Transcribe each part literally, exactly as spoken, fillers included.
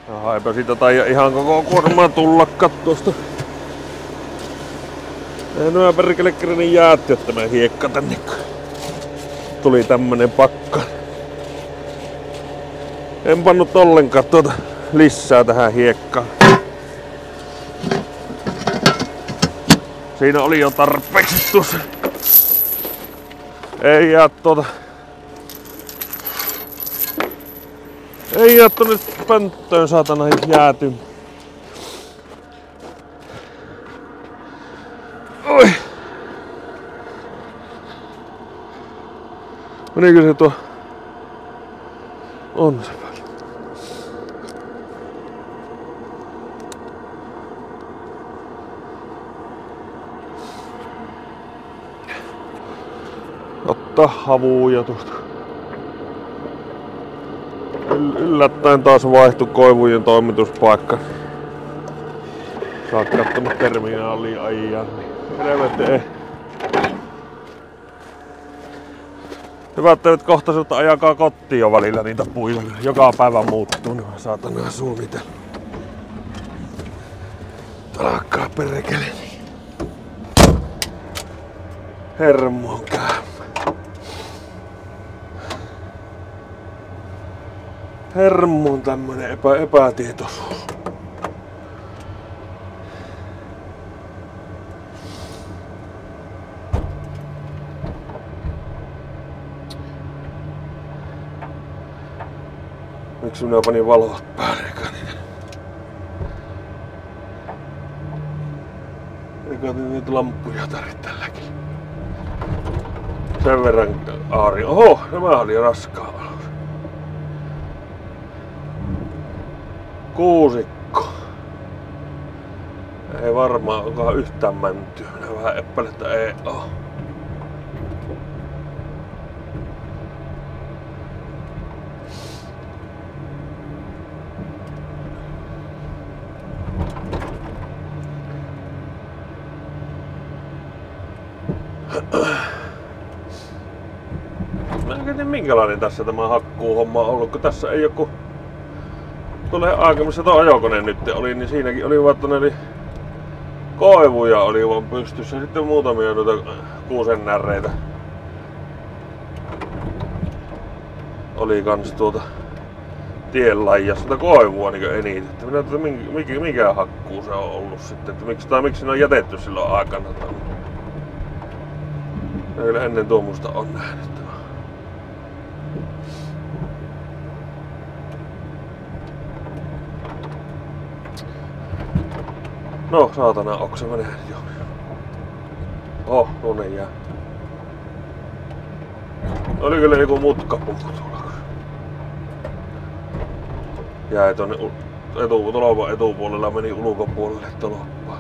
Aha, eipä siitä taida ihan koko kuormaa tulla kattosta. Ei noja perkele kerran jäätti tämä hiekka tänne. Tuli tämmönen pakka. En pannut ollenkaan tuota lisää tähän hiekkaan. Siinä oli jo tarpeeksi tuossa. Ei jää tuota... Ei jää tonne pönttöön saatana jääty. Oi! Menikö se tuo? On se paljon. Ottaa havuja tuosta. Yllättäen taas vaihtui koivujen toimituspaikka. Sä oot kattonut terminaaliin aijaa. Helvetti ei. Hyvä, että nyt kohta sinulta ajakaa kotiin jo välillä niitä puita. Joka päivä muuttuu, niin saatana suunnitella. Alkaa perkele. Hermo on käymä. Hermo on tämmönen epä, epätietoisuus. Miksi minä panin valot päälle? Eikä niitä lamppuja tarvitse tälläkin. Sen verran aari. Oho, nämä oli raskaa alus. Kuusikko. Ei varmaan onkohan yhtään mäntyä. Minä vähän epäilen, että ei oo. Mä en tiedä minkälainen tässä tämä hakkuuhomma on ollut, kun tässä ei joku... Tulee aika, missä tuo ajokone nyt oli, niin siinäkin oli vaan tonne, koivuja oli vaan pystyssä. Sitten muutamia noita kuusennärreitä. Oli kans tuota tien laijassa koivua niin eniten. Minä että mikä, mikä hakkuu se on ollut sitten, että miksi, tai miksi ne on jätetty silloin aikana. Minä kyllä ennen tuommoista on nähnyt. No saatana, oksa menee jo. Oh, tuonne jää. Oli kyllä joku mutkapuu tuolla. Jäi tonne etu, tolpan etupuolella, meni ulkopuolelle tolppaan.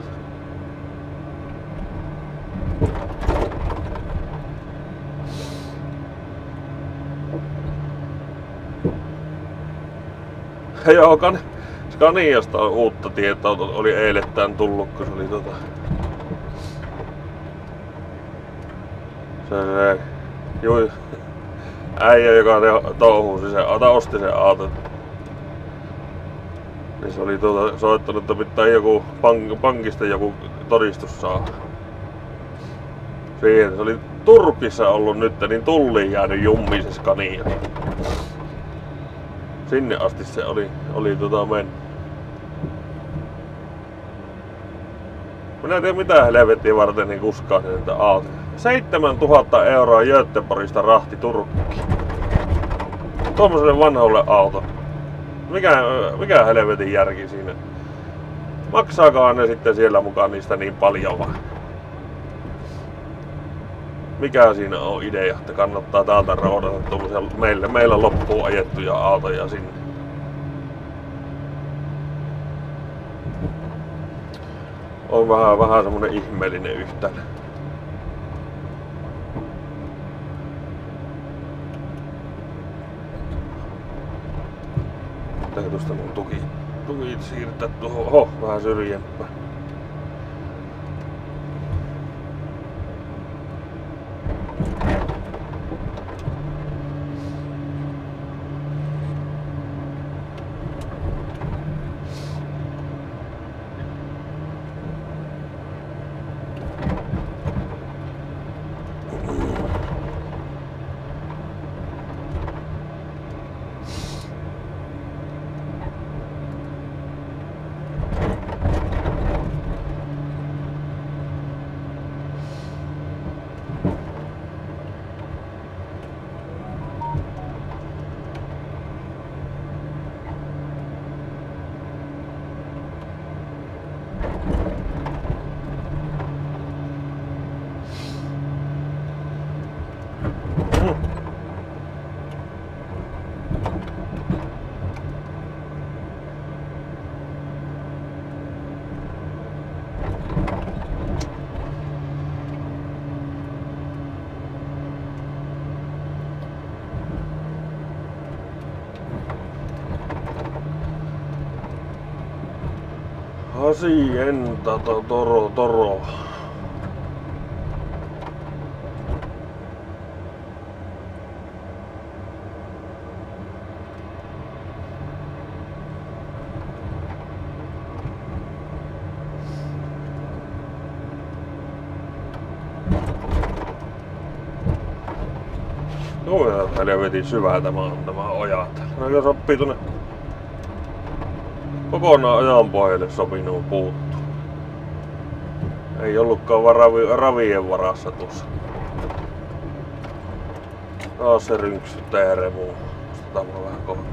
Joo, kan... Scaniasta on uutta tietoa, oli eilettäin tullut, kun se oli tota... Se se... Jui... Äijä, joka touhuusi sen, ata osti sen auton. Niin se oli tuota soittanut, että pitää joku pank, pankista joku todistus saada. Siihen se oli Turkissa ollut nyt, niin tulliin jäänyt jummiin se Scania. Sinne asti se oli, oli tota mennyt. Minä en tiedä mitä helvettiä varten niin kuskaa sen, että auto. seitsemäntuhatta euroa Göteborgista rahti Turkki. Tuommoiselle vanhalle auto. Mikä, mikä helvetin järki siinä? Maksaakaan ne sitten siellä mukaan niistä niin paljon vai? Mikä siinä on idea, että kannattaa täältä roudata tuommoisia meillä, meillä loppuun ajettuja autoja sinne? On vähän, vähän semmonen ihmeellinen yhtälö. Täytyy tuosta mun tuki, tuki siirtää tuohon, oho, vähän syrjempään. Hacienda Toro Toro. Joo, helvetin syvää tämä on tämä oja. No sopii tuonne kokonaan ojan pohjalle sopinut puuttu. Ei ollutkaan vaan ravi, ravien varassa tuossa. Taas se rynksyttää remuu. Ostetaan mulla vähän kohta.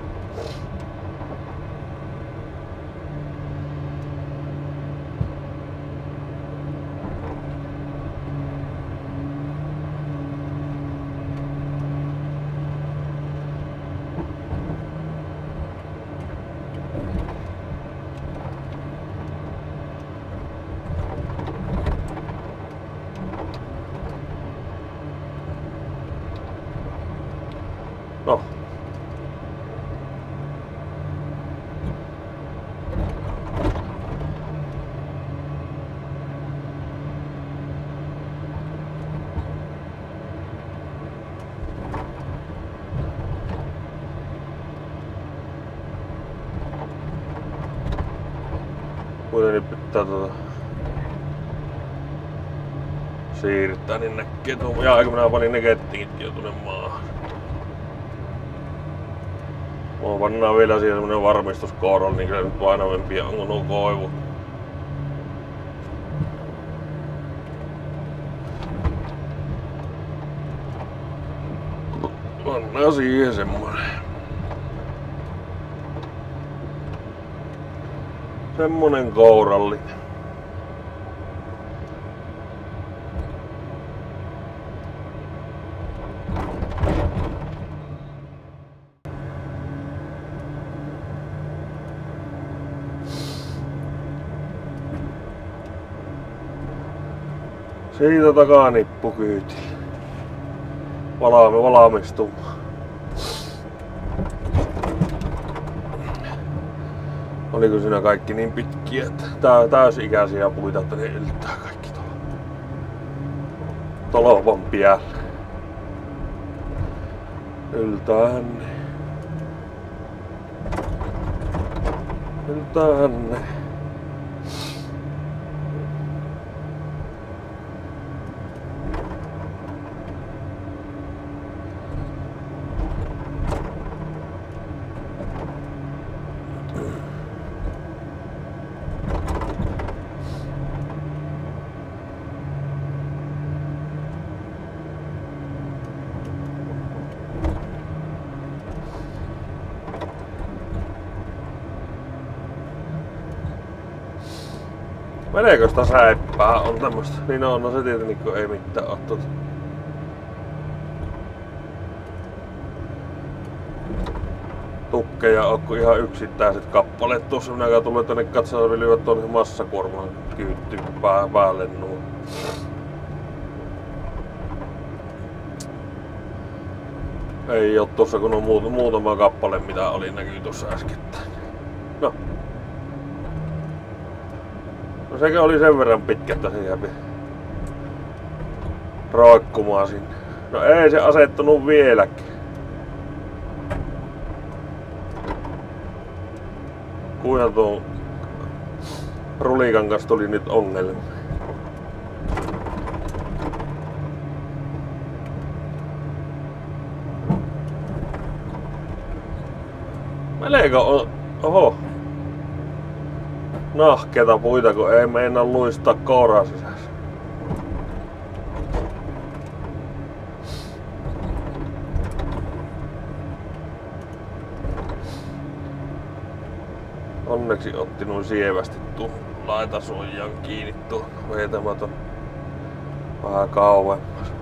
No. Kuitenkin pitää tuota siirtää, niin näkee tuon. Ja eikö minä panin ne kettingitkin jo tuonne maahan. Mulla pannaan vielä siihen semmonen varmistuskoodon, niin kyllä nyt painavempia on nuo koivut. Pannaan siihen semmonen. Semmonen kourallinen. Siitä takaa nippukyyti. Valaamme valmistumaan. Oliko siinä kaikki niin pitkiä, että tää täysikäisiä puita, että ne yltää kaikki tuolla tolvan päällä. Yltäähän ne. Yltäähän ne. Meneekö sitä säippää? On tämmöstä. Niin on, no se tietenkin kun ei mitään oo tuota. Tukkeja on kun ihan yksittäiset kappaleet tuossa. Minä tulin tänne katsomaan, vilivät tuonne massakuorman kyyttyyn pää, päälle nuo. Ei oo tossa kun on muut, muutama kappale mitä oli näkyy tuossa äskettäin. No. No sekä oli sen verran pitkä, että se jäi roikkumaan sinne. No ei se asettunut vieläkin. Kuinka tuon rulikan kanssa tuli nyt ongelma. Melkein on... Oho. Nahkeita puita, kun ei meinaa luistaa kouraa sisässä. Onneksi otti noin sievästi tuon laitasuojaan kiinni tuon vetämätön vähän kauemmas.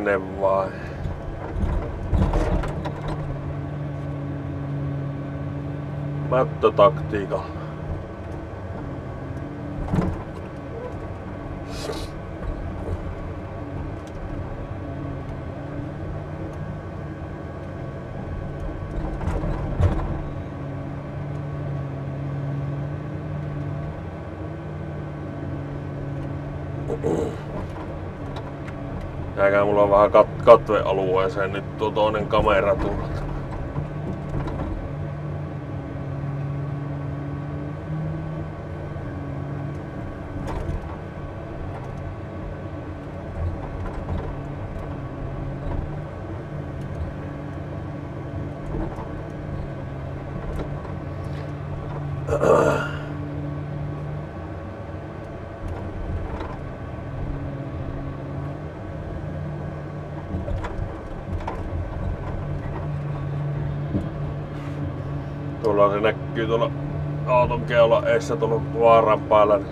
mene vaan. Mättötaktiikalla. Jääkää mulla on vähän kat- katvealueeseen nyt tuo toinen kamera tuolta. Tuolla se näkyy tuolla auton keula eessä tuolla vaaran päällä. Niin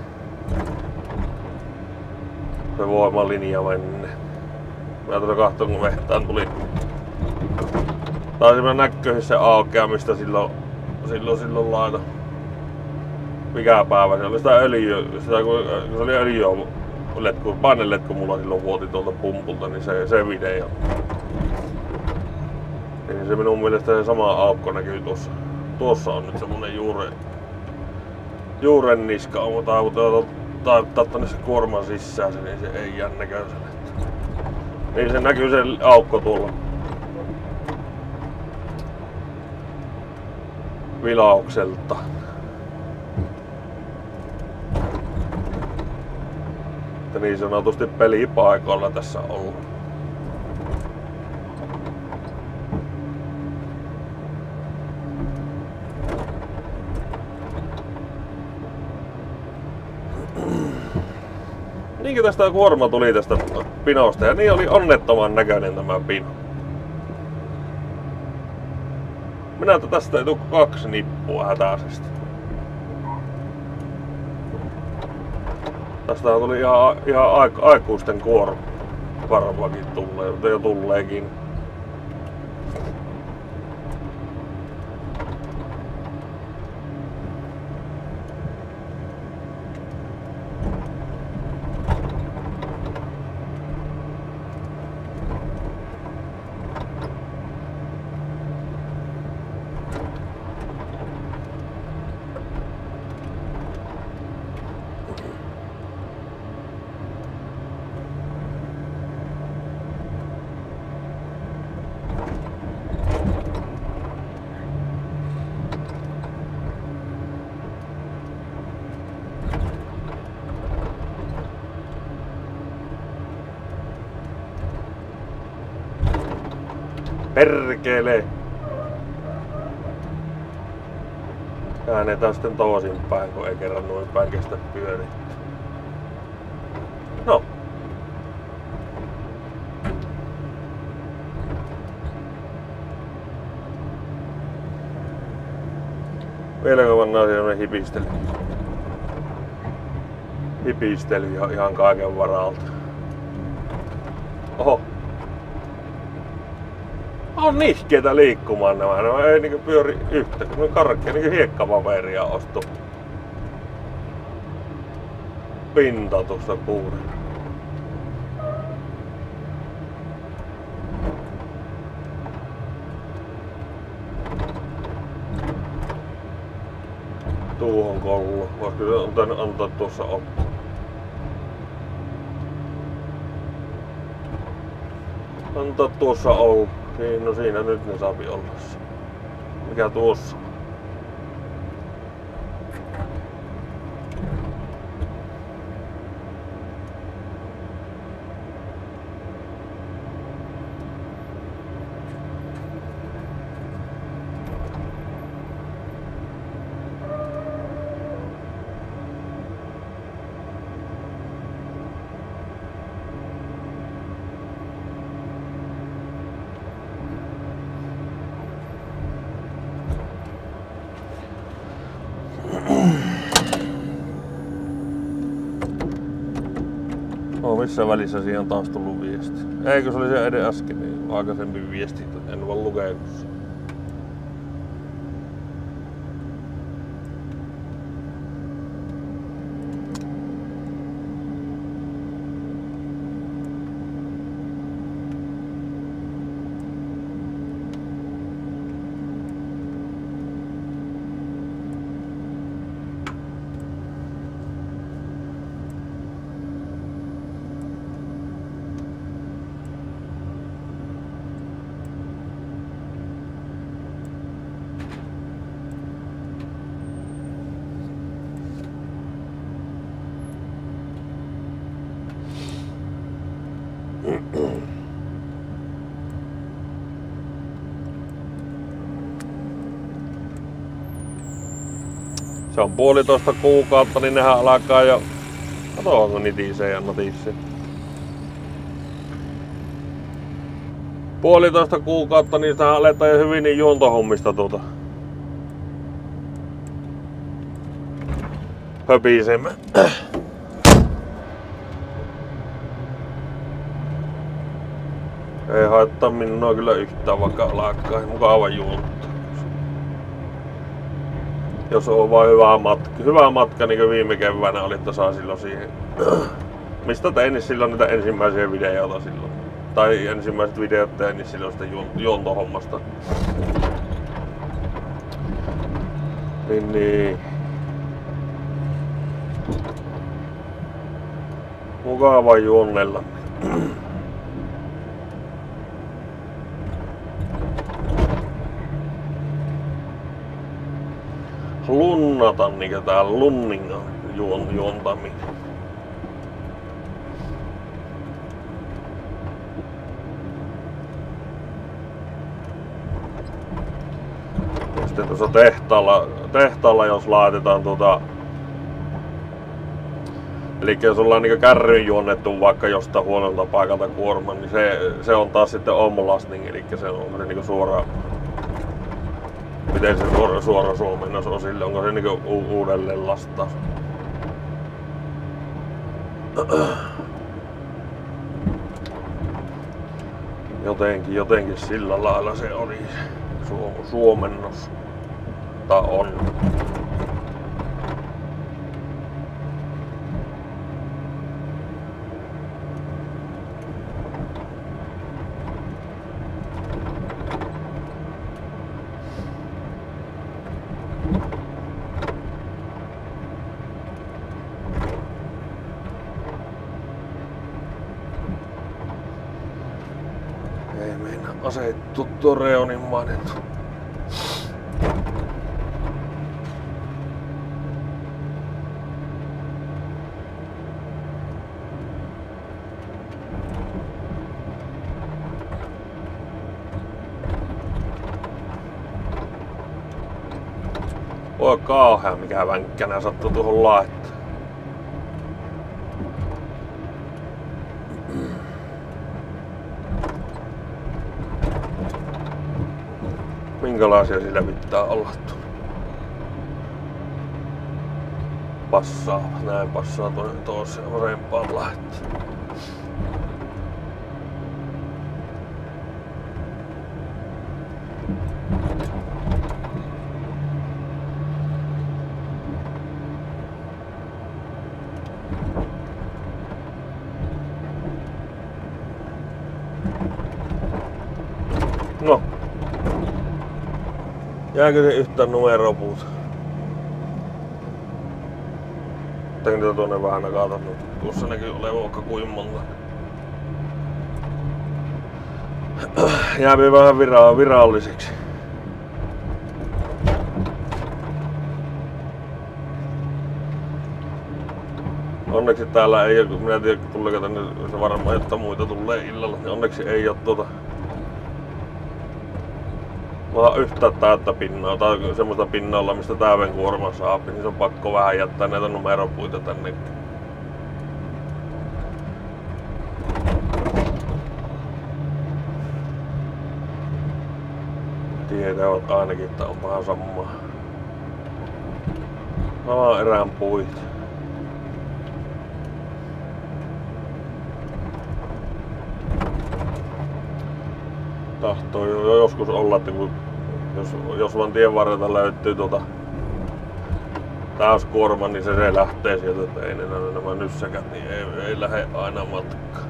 se voimalinja menne. Mä tuolla kahtoon kun mehtään tuli. Taisi mä näkyy se aukea mistä silloin silloin silloin laita. Mikä päivä se oli sitä öljyä, sitä kun se oli öljyä letku, paineletku mulla silloin vuoti tuolta pumpulta, niin se, se video. Niin se minun mielestä se sama aukko näkyy tuossa. Tuossa on nyt semmonen juure, juuren niska, mutta taiputtaa tonne se kuorman sisään se, niin se ei jää näköiselle. Niin se näkyy se aukko tuolla. Vilaukselta. Että niin sanotusti pelipaikoilla tässä ollaan. Niinkin tästä kuorma tuli tästä pinosta ja niin oli onnettoman näköinen tämä pino. Minä että tästä ei tule kaksi nippua hätäisesti. Tästä tuli ihan, ihan aikuisten kuorma. Varmaankin tulee, mutta jo tulleekin. Perkele! Käännetään sitten toisinpäin, kun ei kerran noin päin kestä pyörittää. No. Vieläkö pannaan semmonen hipistely? Hipistely ihan kaiken varalta. Oho. On nihkeitä liikkumaan nämä, nämä ei niinku pyöri yhtä, kun ne karkkia niinku hiekkapaperia ostu. Pinta tuosta puurin. Tuohon kollo, voisiko se antaa, antaa tuossa ottaa? Antaa tuossa olla. Niin, no siinä nyt ne saapi olla. Mikä tuossa? Oh, missä välissä siihen on taas tullut viesti? Eikö se oli se edes äsken, niin aikaisempi viesti, en vaan lukenut. Se on puolitoista kuukautta, niin nehän alkaa jo... Kato, onko nitisee ja notisee. Puolitoista kuukautta, niin sitä aletaan jo hyvin niin juontohommista tuota. Höpisemme. Ei haittaa minua kyllä yhtään, vaikka alkaa mukava juontaa. Jos on vain hyvä matka, hyvä matka niin kuin viime keväänä oli tasa silloin siihen. Mistä tein niin silloin niitä ensimmäisiä videoita silloin. Tai ensimmäiset videot tein niin silloin sitä juontohommasta. Niin niin. Mukava juonnella. Lunnata niinkö täällä lunninga juon, juontaminen. Sitten tuossa tehtaalla, tehtaalla jos laitetaan tuota... Eli jos ollaan niinkö kärryn juonnettu vaikka jostain huonolta paikalta kuorman, niin se, se on taas sitten omlasting, eli se on se niinkö suoraan... Miten se suora, suora suomennos on sille? Onko se niinku u- uudelleen lastaus? Jotenkin, jotenkin sillä lailla se oli su- suomennos. Tai on. Asettu tuo Reonin mainittu. Voi kauhea mikä vänkkänä sattuu tuohon laittaa. Minkälaisia sillä pitää olla tuolla? Passaa, näin passaa tuonne toiseen vasempaan laittaa. No. Jääkö se yhtään numeropuuta? Tein niitä tuonne vähän nakata. Tuossa näkyy olevan vaikka kuin monta. Jääpi vähän vira- viralliseksi. Onneksi täällä ei ole, minä en tiedä tuleeko tänne se varmaan, että muita tulee illalla. Onneksi ei ole tuota vaan yhtä täyttä pinnaa tai semmoista pinnalla mistä täydenkuorman saa, niin se on pakko vähän jättää näitä numeropuita tänne. Tietävät ainakin, että on vähän samaa. Sama erään puita. tahtoo jo joskus olla, että kun, jos, jos vaan tien varrelta löytyy tuota täyskuorma, niin se, se lähtee sieltä, että ei ne nämä nyssäkät, niin ei, ei lähde aina matkaan.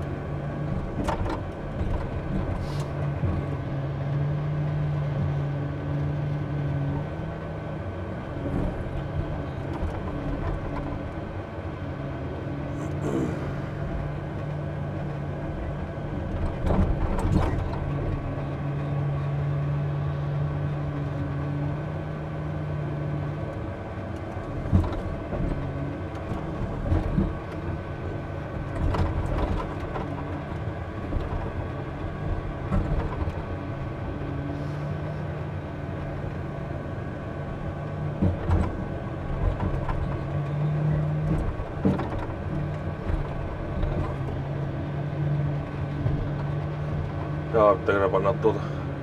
Jaa, pitääkö panna tuota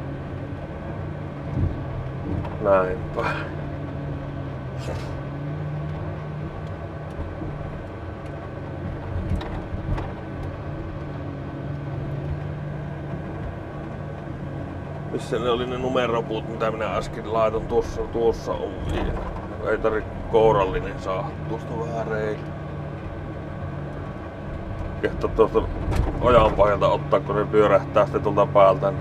näin päin. Missä ne oli ne numeropuut, mitä minä äsken laitan tuossa, tuossa oli. Ei tarvi kourallinen saa tuosta vähän reillä. Kehto tuosta ojan pohjalta ottaa, kun ne pyörähtää sitten tuolta päältä.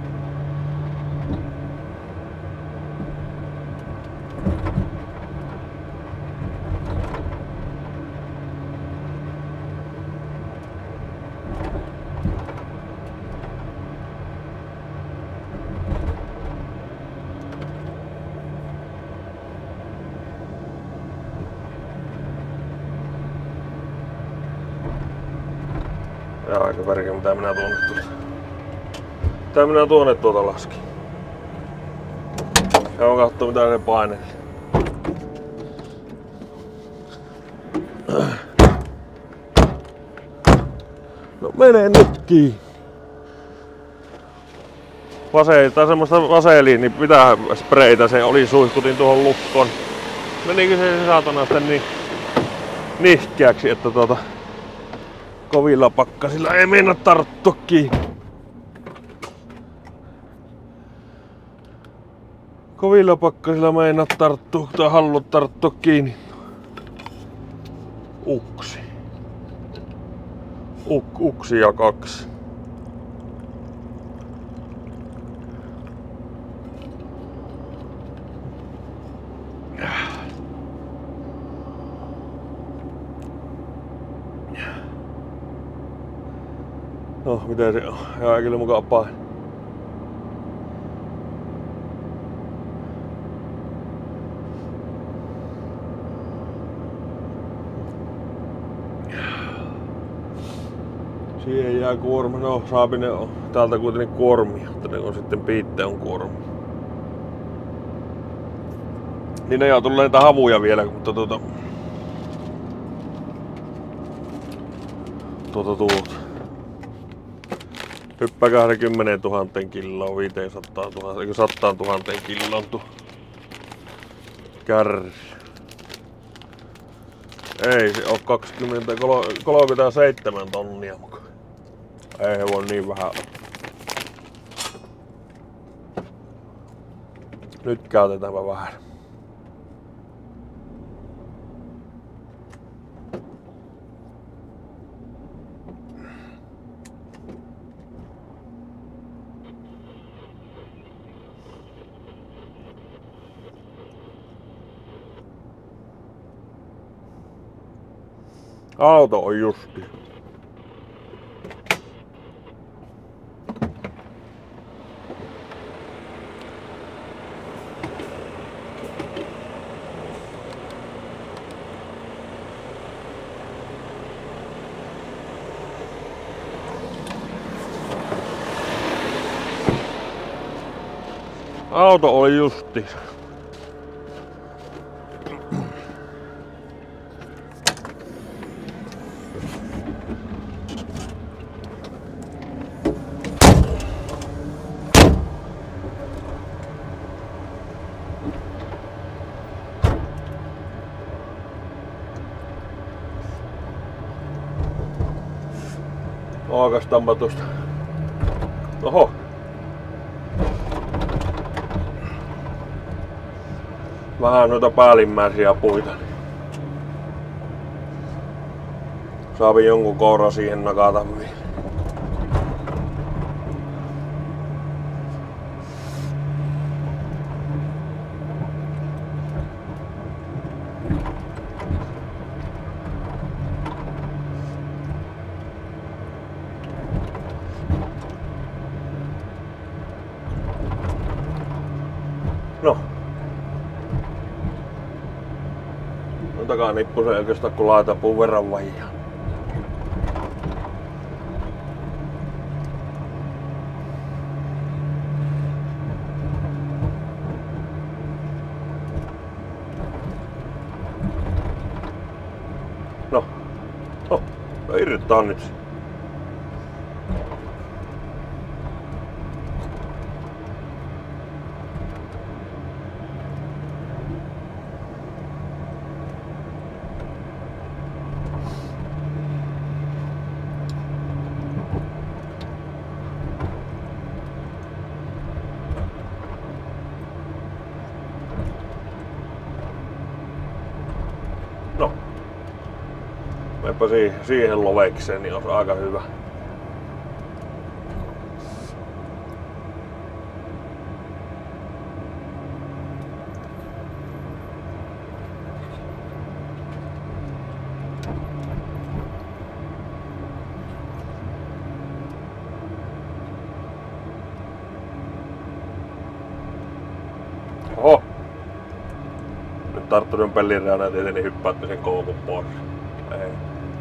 Jaa, aika perkele, mitä minä tuonne tuota. Mitä minä tuonne tuota laskin. Ja mä katsoo mitä ne paineli. No menee nytkin. Vase, tai semmoista vaseliin, niin pitää spreitä, se oli suihkutin tuohon lukkoon. Menikö se saatana sitten niin nihkeäksi, että tuota kovilla pakkasilla ei mennä tarttua kiinni. Kovilla pakkasilla mennä tarttua tai halua tarttua kiinni. Uksi. Uk, uksi ja kaksi. No, miten se on? Jaa, kyllä mukaan pain. Siihen jää kuorma. No, saapi ne on täältä kuitenkin kuormia, mutta ne on sitten piitte on kuorma. Niin ne jää tulee niitä havuja vielä, mutta tuota... Tuota tuota. Hyppää kaksikymmentätuhatta kiloa, viisisataatuhatta, eikö sataatuhatta kiloon tuo kärri. Ei se oo kaksikymmentä, kolmekymmentäseitsemän tonnia mukaan. Ei he voi niin vähän olla. Nyt käytetäänpä vähän. Auto on justi. Auto oli justi. Aakastaanpa tuosta. Oho. vähän noita päällimmäisiä puita. Saavi jonkun koura siihen nakata vielä. No. No takanippu se oikeastaan kun laitapuun verran vajaa. No. No. No irrottaa nyt. No. Meipä siihen, siihen lovekseen, niin on aika hyvä. Oho! Nyt tarttunut pellireana ja tietenkin hyppäätte sen koukun pois. Ei.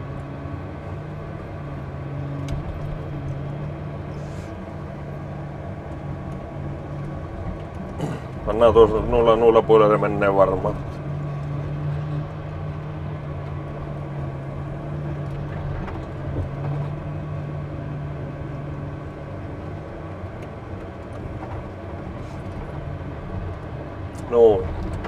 Pannaan tuossa nuilla, nuilla puilla se menee varmaan. Noin.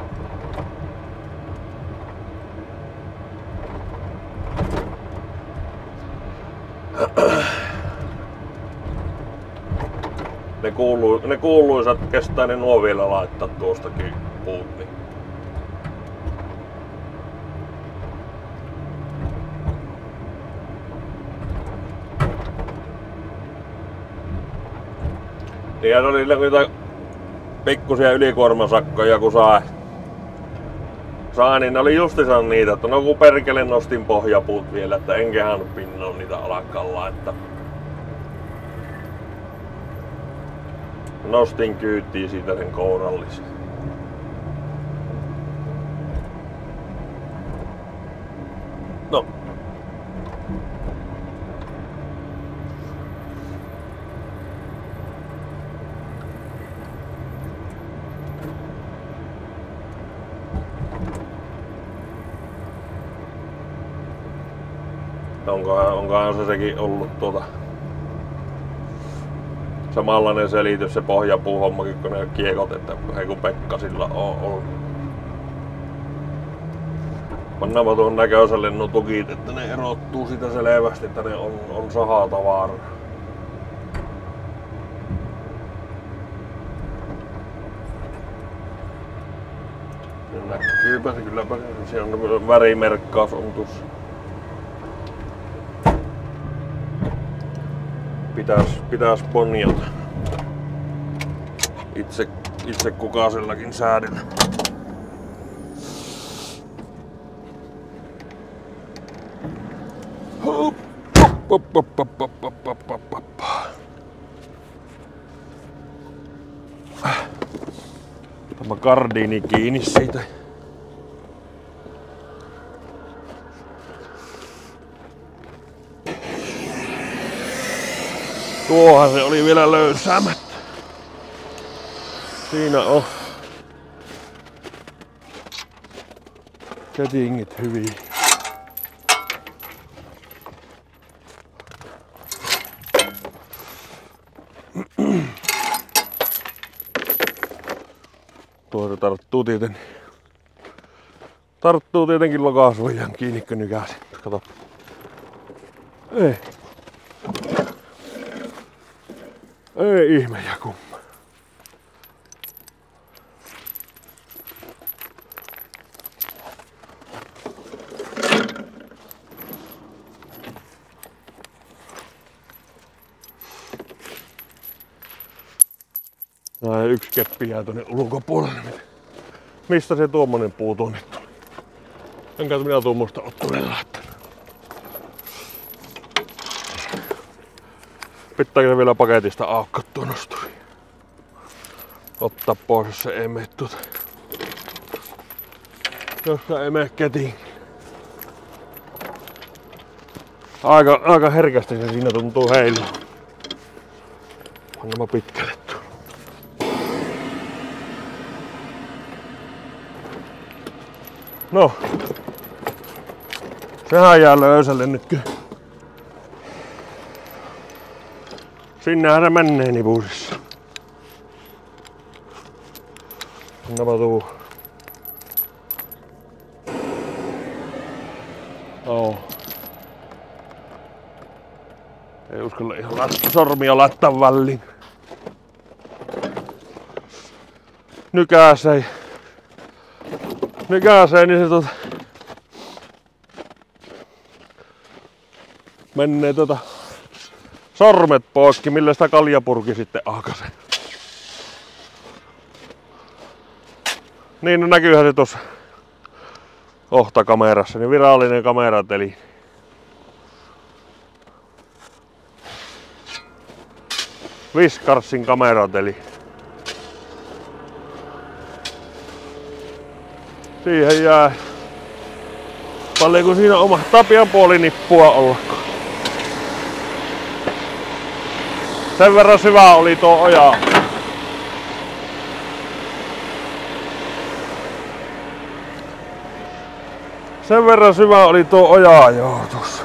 Ne, kuulu, ne kuuluisat kestää ne nuo vielä laittaa tuostakin puut. Niin. Ja ne oli niitä pikkusia ylikuormasakkoja kun sai. Sai, niin ne oli justiinsa niitä, että no kun perkele nostin pohjapuut vielä, että en kehannut pinnoon niitä alkaa laittaa. Nostin kyytiin siitä sen kourallisen. No. Onkohan, onkohan se sekin ollut tuota samanlainen selitys se pohjapuuhommakin kun ne kiekot, että ei kun Pekkasilla on ollut. Pannaanpa tuohon näköiselle nuo tukit, että ne erottuu sitä selvästi, että ne on, on sahatavaraa. Näkyypä se kylläpä se, se on värimerkkaus on tuossa. Pitäis, pitäis ponjata. Itse, itse kukaisellakin säädellä. Hop, hop, hop, hop, hop, hop, hop, hop, hop. Tämä gardiini kiinni siitä. Tuohan se oli vielä löysäämättä. Siinä on settingit hyvin. Tuossa tarttuu tietenkin. Tarttuu tietenkin lokasuojan kiinni kun nykäisin. Kato. Ei. Ei ihme ja kumma. No, yksi keppi jää tonne ulkopuolelle. Mistä se tuommoinen puu tuonne tuli? Enkä minä tuommoista oo tuonne laittanut. Pitääkö vielä paketista aukkaa tuo nosturi? Ottaa pois, jos se ei mene tuota. Jos se ei mene ketiin. Aika, aika herkästi se siinä tuntuu heilua. Annapa pitkälle tuo. No. Sehän jää löysälle nyt kyllä. Sinnehän se menee nipurissa. Annapa tuu. Oo. Ei uskalla ihan lat- sormia laittaa väliin. Nykäisee. Nykäisee, niin se tota... menee tota... sormet poikki, millä sitä kaljapurki sitten aukasee. Niin, no näkyyhän se tuossa ohtakamerassa, niin virallinen kamerateli. Whiskarsin kamerateli. Siihen jää paljon kun siinä oma Tapian puoli nippua olla. Sen verran syvä oli tuo oja. Sen verran syvä oli tuo oja joo tuossa.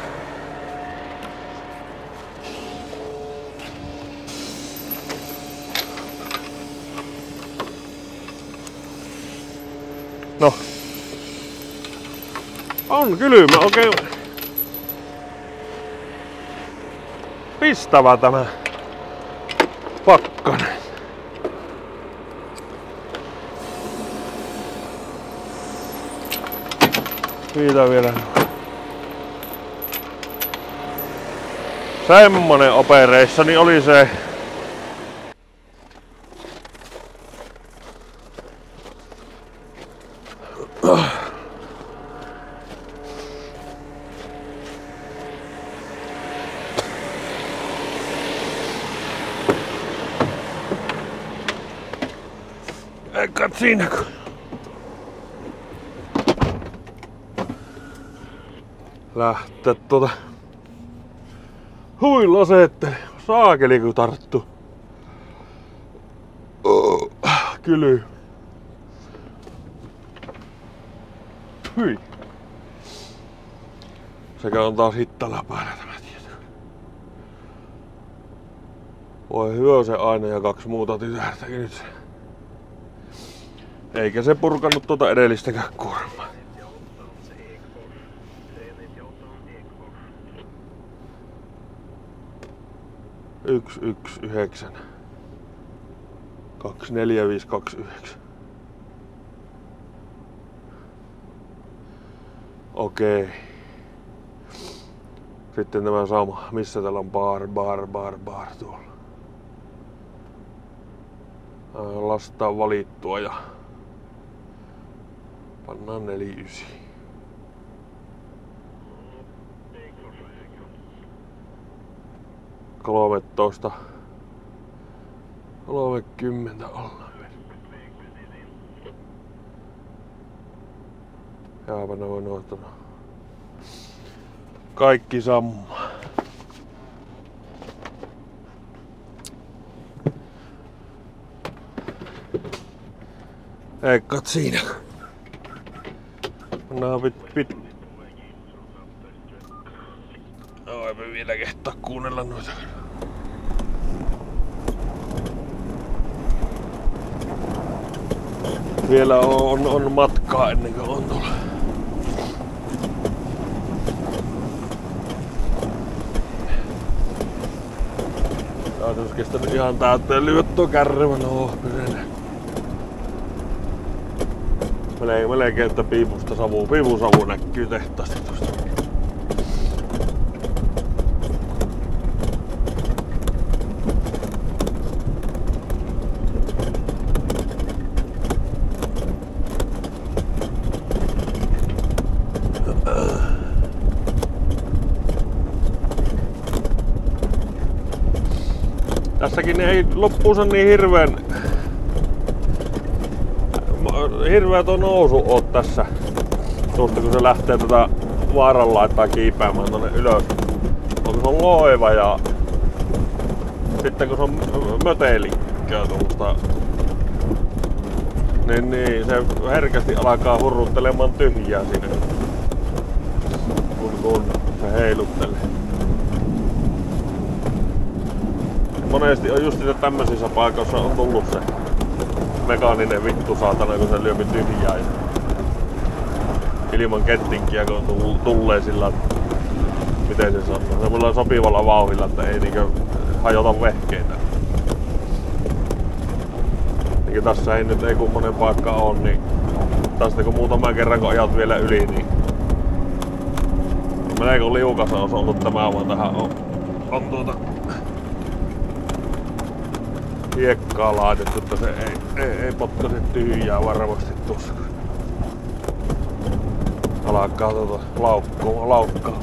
No. On kylmä oikein. Pistävä tämä pakkanen. Siitä vielä. Semmonen opereissani oli se. Eikä siinä kun... lähtee tuota... huilla se, että saakeli kun tarttu. Oh, kyly. Hyi. Sekä on taas hittala päällä tämä tieto. Voi hyvä se aina ja kaksi muuta tytärtäkin nyt. Eikä se purkanut tuota edellistäkään kuormaa. Yksi, yksi, yhdeksän. Kaksi, neljä, viisi, kaksi, yhdeksän. Okei. Sitten tämä sama. Missä täällä on bar, bar, bar, bar tuolla? Lastaa valittua ja pannaan neljä yhdeksän. kolmetoista. kolmekymmentä ollaan. Jaapa ne voi noitana. Kaikki sammaa. Eikä siinä. Mennään pit pit. No eipä vielä kehtaa kuunnella noita. Vielä on, on matkaa ennen kuin on tuolla. Tää on kestänyt ihan täyteen lyöt tuo kärrymä. No, pysyne. Melkein että piipusta savu, piipusavu näkyy tehtaasti tuosta. Tässäkin ei loppuunsa niin hirveän hirveä tuo nousu oo tässä. Tuosta kun se lähtee tätä vaaran laittaa kiipäämään tonne ylös. Onko se on loiva ja sitten kun se on mötelikköä tuosta, niin, niin se herkästi alkaa hurruttelemaan tyhjää siinä, kun, kun se heiluttelee. Monesti on just tämmöisissä paikoissa on tullut se mekaaninen vittu saatana, kun se lyöpi tyhjää. Ilman kettinkiä, kun on tullee sillä, miten se sanoo, semmoilla sopivalla vauhdilla, että ei niinkö hajota vehkeitä. Niin tässä ei nyt ei kummonen paikka on, niin tästä kun muutaman kerran kun ajat vielä yli, niin melko liukas on ollut tämä, vaan tähän on, on tuota hiekkaa laitettu, että se ei, ei, ei potkaise tyhjää varmasti tuossa. Alkaa tuota laukkoa, laukkaa.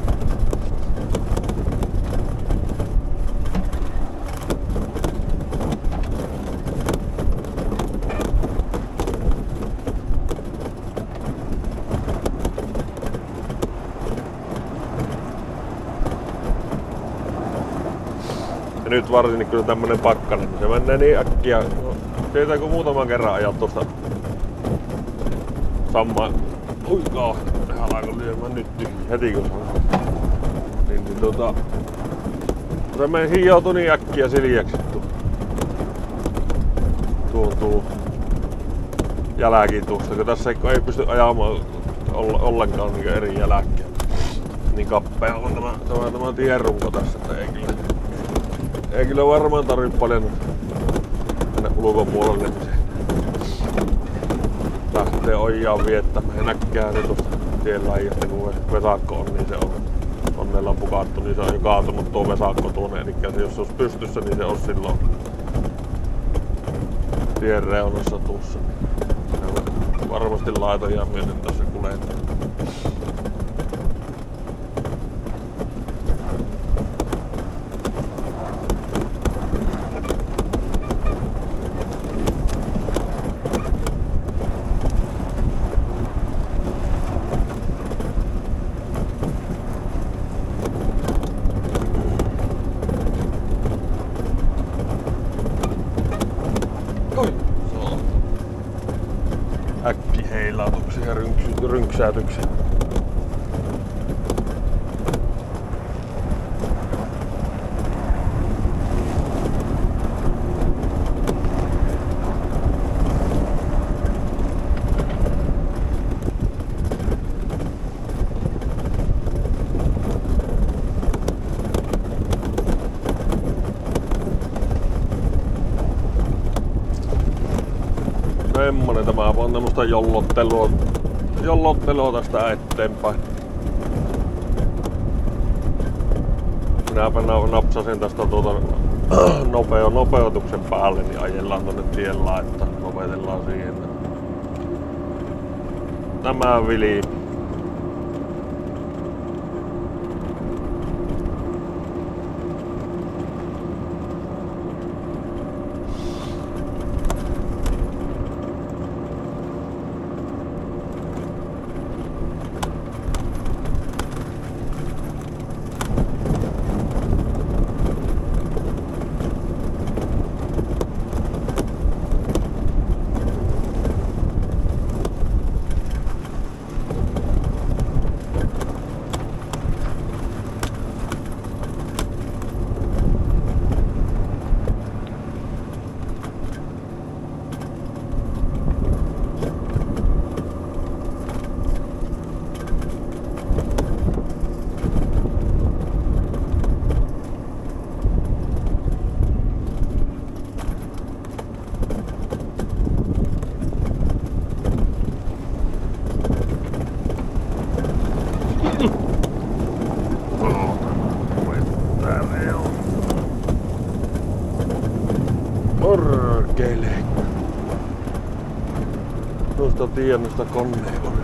Ja nyt varsinkin kyllä tämmönen pakkanen, niin se menee niin äkkiä. Siitä kun muutaman kerran ajat tuosta samma. Ui kah, nehän alkoi lyömään nyt heti kun se on. Niin, niin tota. Se meni hiijautui niin äkkiä siljäksi tuo. Tuo tuo. Jälki tuosta, kun tässä ei, ei pysty ajamaan ollenkaan niin eri jälkeen. Niin kappea on tämä, tämä, tämä tienrunko tässä, että ei kyllä. Ei kyllä varmaan tarvitse paljon mennä ulkopuolelle, niin se lähtee ojaan viettämään ja näkkää se tuosta tien laijasta, kun vesakko on, niin se on onnella pukattu, niin se on jo kaatunut tuo vesakko tuonne, eli se, jos se olisi pystyssä, niin se olisi silloin tien reunassa tuossa. Varmasti laitoja myöten tässä kuljetaan. Äkkiheilautuksia ja rynksy, rynksäytyksiä. Semmonen tämä on tämmöstä jollottelua, jollottelua tästä eteenpäin. Minäpä napsasin tästä tuota nopeo, nopeutuksen päälle, niin ajellaan tonne tiellä, että nopeutellaan siihen. Tämä vili. Orkeile. Noista tiennosta koneen oli.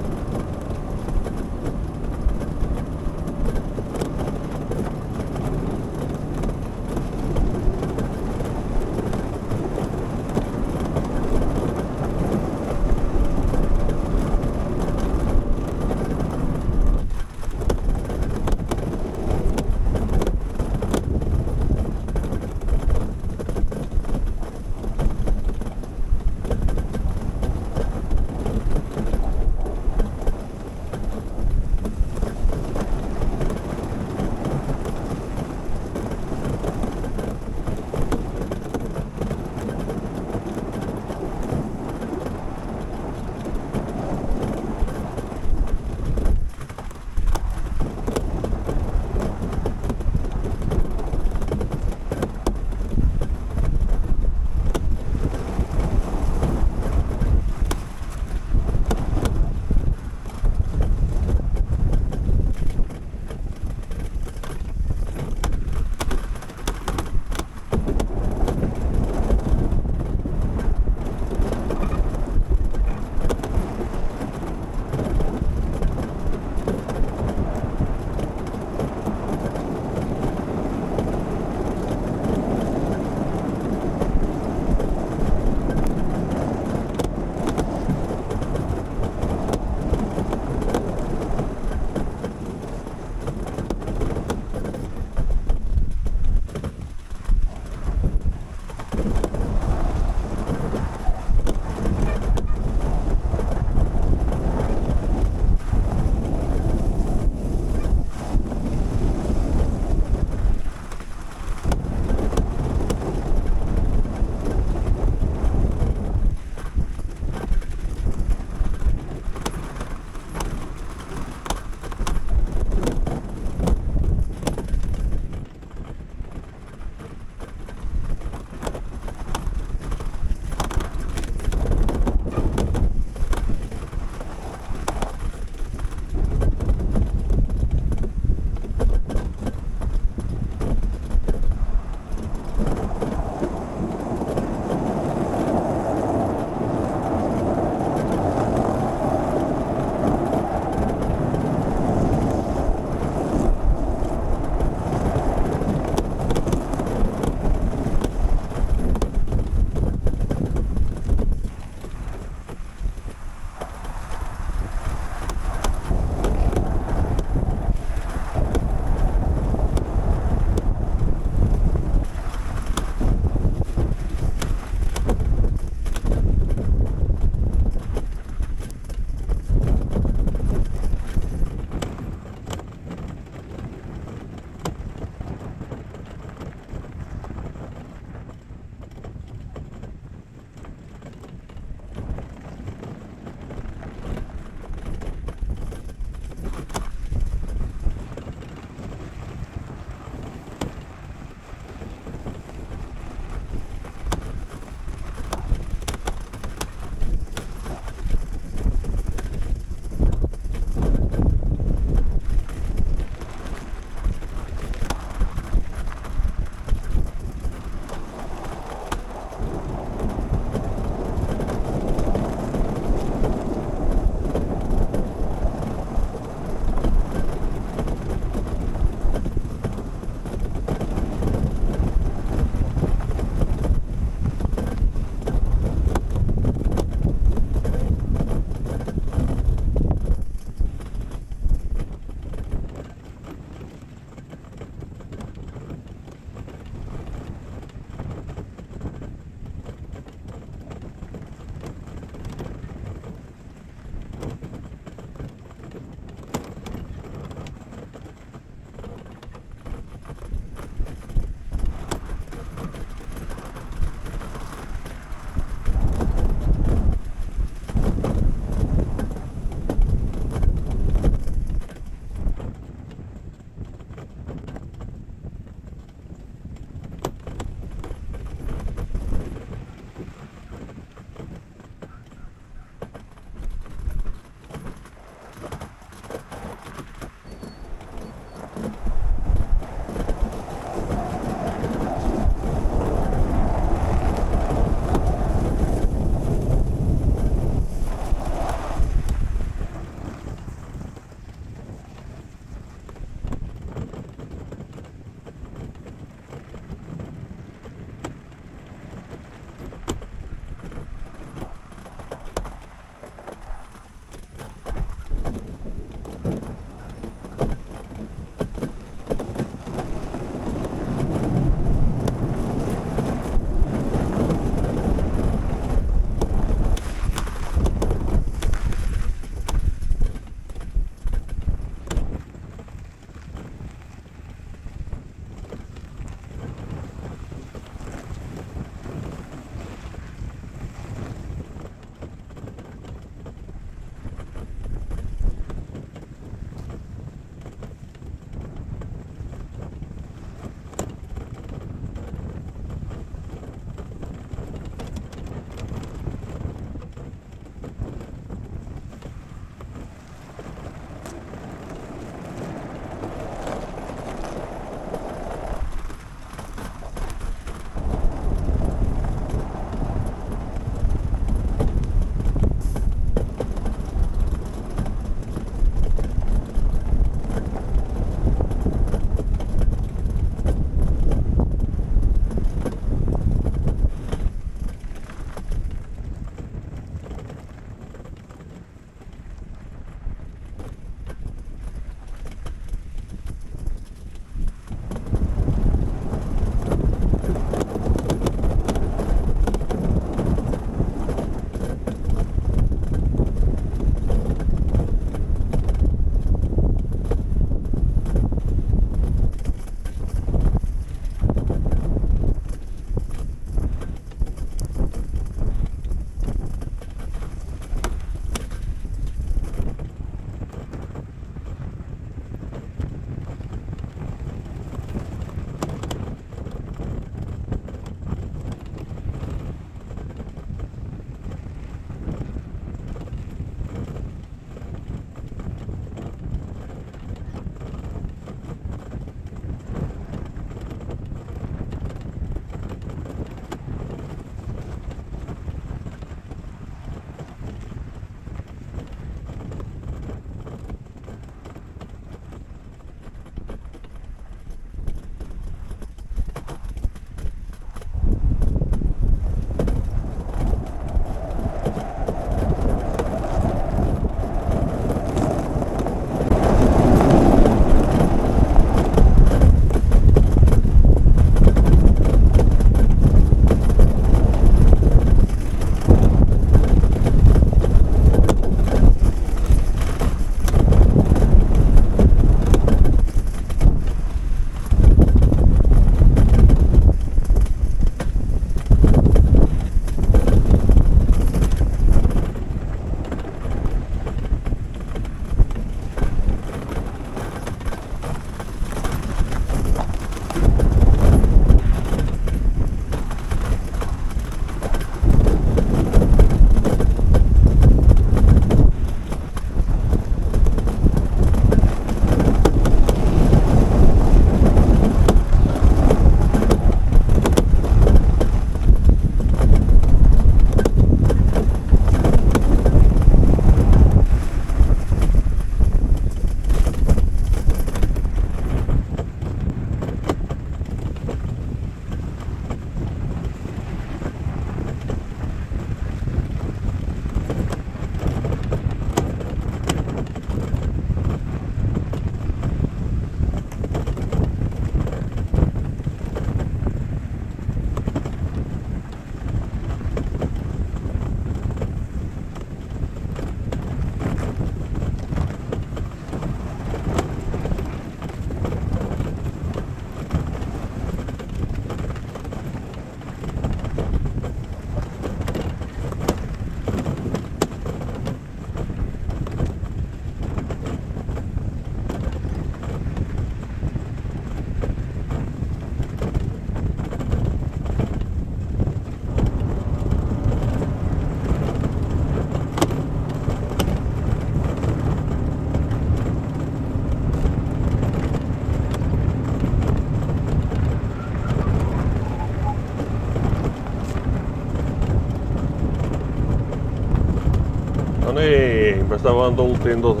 niinpä sitä vaan tultiin tuota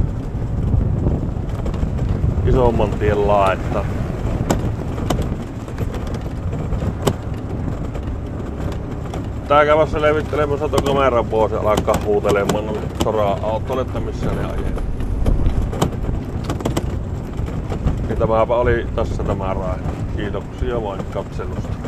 isomman tien laittaa. Tää kävässä levittelemässä tuon kameran pois ja alkaa huutelemaan noille sora-autolle, että missä ne ajee. Niin tämäpä oli tässä tämä raihe. Kiitoksia vain katselusta.